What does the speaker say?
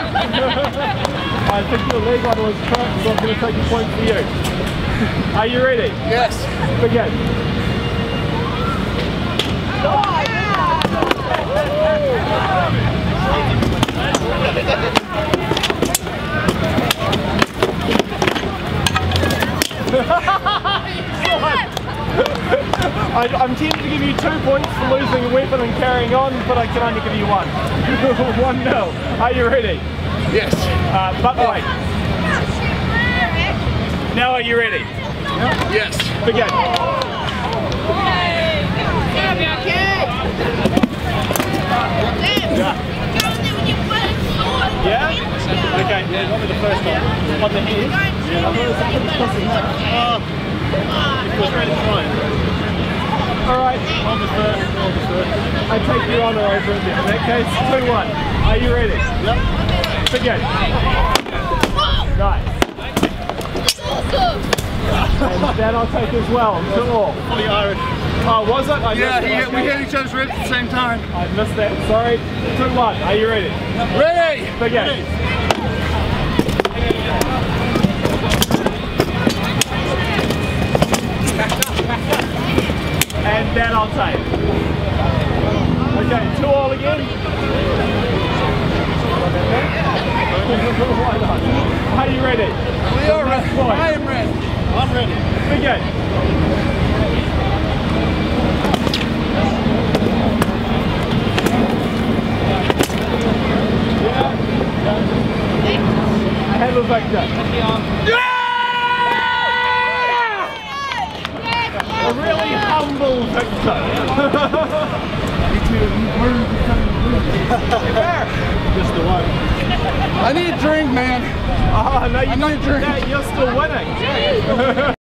I think your leg on was correct, so I'm going to take a point for you. Are you ready? Yes. Begin. I'm tempted to give you 2 points for losing a weapon and carrying on, but I can only give you 1. 1-0. Are you ready? Yes. But wait. Now are you ready? Yes. Begin. Yeah? Okay, yeah, not with the first one. On the head. Alright, on the first. I take your honour over it then. In that case, 2-1. Are you ready? Yep. Begin. Nice. And that I'll take as well. 2-all. Fully Irish. Oh, was it? I Yeah, we hit each other's ribs at the same time. I missed that, sorry. 2-1. Are you ready? Ready! Begin. Ready. And that I'll take. Okay, 2-all again. Why not? Are you ready? We are ready. I am ready. I'm ready. Begin. I have a vector. Yeah! A really humble victor. Just the one. I need a drink, man. Oh no, I need a drink. You're still winning.